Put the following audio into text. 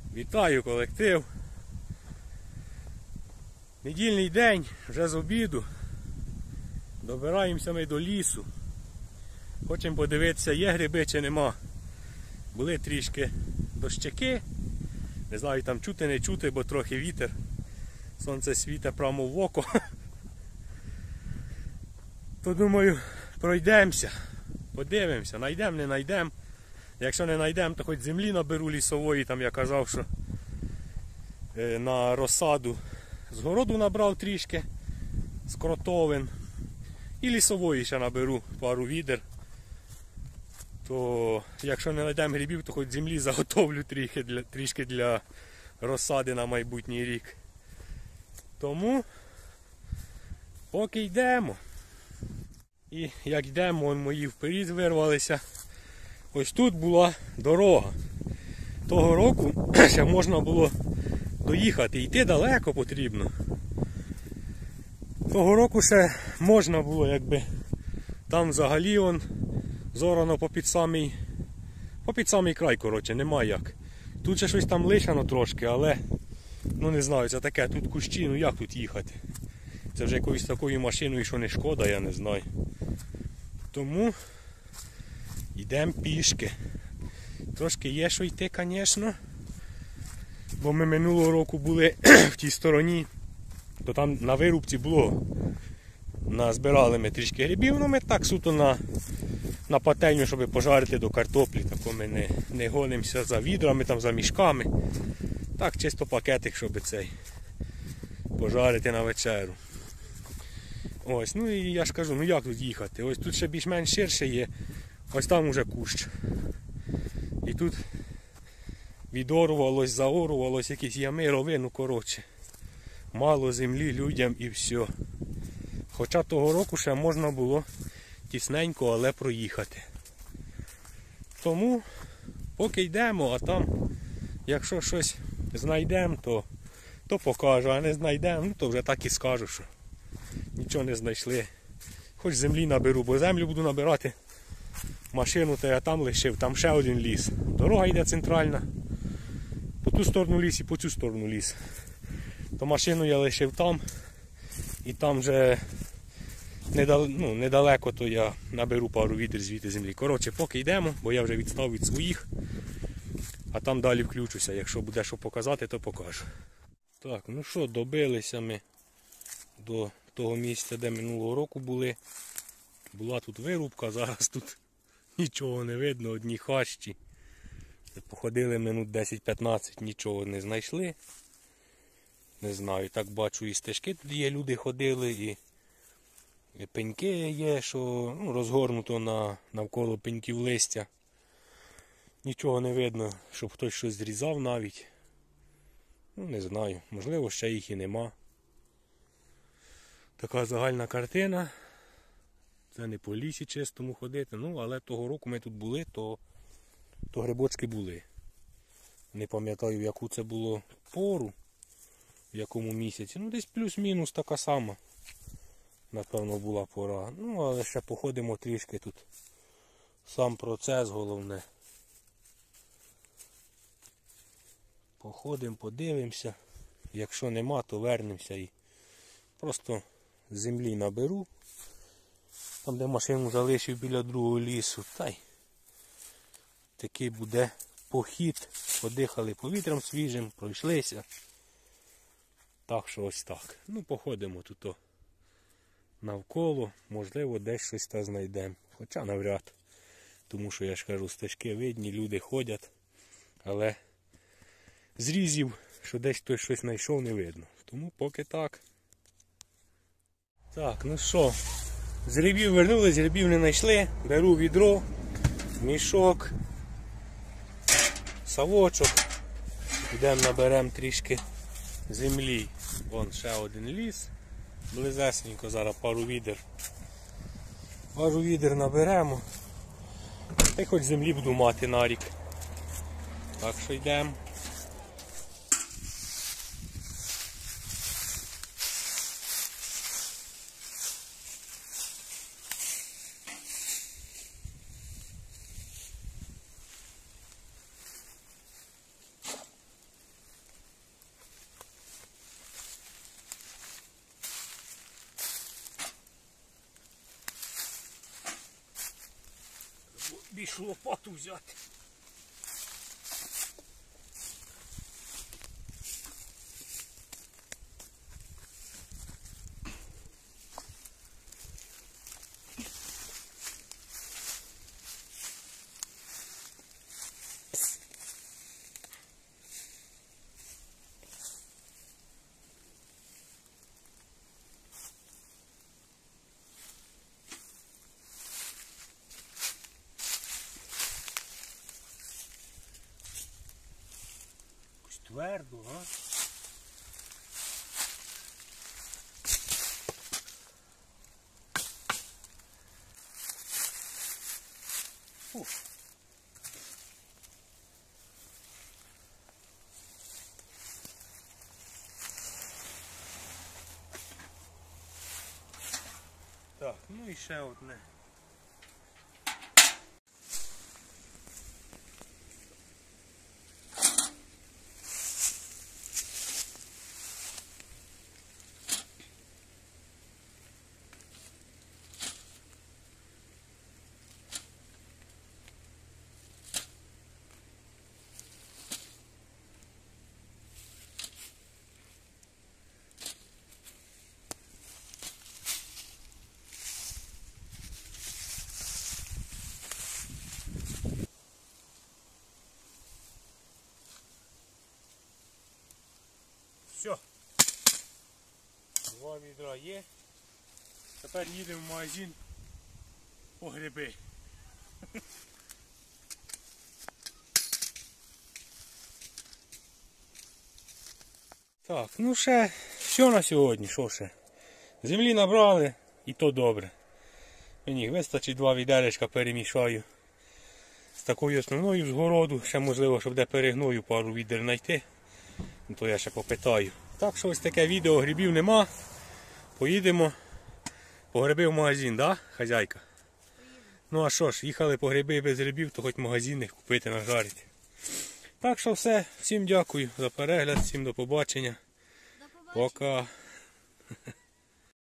Вітаю колектив. Недільний день, вже з обіду. Добираємося ми до лісу. Хочемо подивитися, є гриби чи нема. Були трішки дощики. Не знаю, там чути, не чути, бо трохи вітер. Сонце світить прямо в око. То думаю, пройдемося, подивимося, знайдемо, не знайдемо. Якщо не знайдемо, то хоч землі наберу лісової, там я казав, що на розсаду з городу набрав трішки, з кротовин. І лісової ще наберу пару відер. То якщо не знайдемо грибів, то хоч землі заготовлю трішки для розсади на майбутній рік. Тому поки йдемо. І як йдемо, вон мої вперед вирвалися. Ось тут була дорога. Того року ще можна було доїхати. Йти далеко потрібно. Того року ще можна було, якби там взагалі он зорано попід самий край, коротше, нема як. Тут ще щось там лишано трошки, але, ну не знаю, це таке, тут кущі, ну як тут їхати? Це вже якоюсь такою машиною, що не шкода, я не знаю. Тому йдемо пішки. Трошки є що йти, звісно. Бо ми минулого року були в тій стороні, то там на вирубці було. Назбирали ми трішки грибів, ну ми так суто на пательню, щоб пожарити до картоплі. Тако ми не гонимося за відрами, там, за мішками. Так, чисто пакетик, щоб цей пожарити на вечерю. Ось, ну і я ж кажу, ну як тут їхати? Ось тут ще більш-менш ширше є, ось там уже кущ. І тут відорвалось, заорвалось, якісь ями, рови, ну коротше. Мало землі людям і все. Хоча того року ще можна було тісненько, але проїхати. Тому поки йдемо, а там, якщо щось знайдемо, то покажу, а не знайдемо, ну то вже так і скажу, що нічого не знайшли. Хоч землі наберу, бо землю буду набирати. Машину то я там лишив, там ще один ліс. Дорога йде центральна. По ту сторону ліс і по цю сторону ліс. То машину я лишив там. І там вже недалеко, то я наберу пару відер звідти землі. Коротше, поки йдемо, бо я вже відстав від своїх. А там далі включуся. Якщо буде що показати, то покажу. Так, ну що, добилися ми до того місця, де минулого року були. Була тут вирубка, зараз тут нічого не видно, одні хащі. Походили минут 10-15, нічого не знайшли. Не знаю, так бачу, і стежки тут є, люди ходили, і пеньки є, що розгорнуто навколо пеньків листя. Нічого не видно, щоб хтось щось зрізав навіть. Ну, не знаю, можливо, ще їх і нема. Така загальна картина. Це не по лісі чистому ходити, ну, але того року ми тут були, то грибочки були. Не пам'ятаю, в яку це було пору, в якому місяці. Ну, десь плюс-мінус така сама, напевно, була пора. Ну, але ще походимо трішки тут. Сам процес головне. Походимо, подивимося. Якщо нема, то вернемося і просто землі наберу. Там, де машину залишив біля другого лісу. Та й такий буде похід. Подихали повітрям свіжим, пройшлися. Так що ось так. Ну, походимо тут навколо. Можливо, десь щось та знайдемо. Хоча навряд. Тому що, я ж кажу, стежки видні, люди ходять. Але зрізів, що десь хтось щось знайшов, не видно. Тому поки так. Так, ну що. З грибів вернулись, грибів не знайшли. Беру відро, мішок, совочок. Йдемо наберемо трішки землі. Вон ще один ліс. Близесенько, зараз пару відер. Пару відер наберемо. Та й хоч землі буду мати на рік. Так що йдемо. більшу лопату взяти. Твердо, а? Фу. Так, ну і ще одне. Все. 2 відра є. Тепер їдемо в магазин по гриби. Так, ну ще все на сьогодні, що ще? Землі набрали і то добре. Мені вистачить 2 відеречка, перемішаю з такою основною з городу. Ще можливо, щоб де перегною пару відер знайти. Ну, то я ще попитаю. Так що ось таке відео, грибів нема. Поїдемо по гриби в магазин, да, хазяйка? Ну а що ж, їхали по гриби без грибів, то хоч магазин їх купити, нажарити. Так що все, всім дякую за перегляд, всім до побачення. Пока.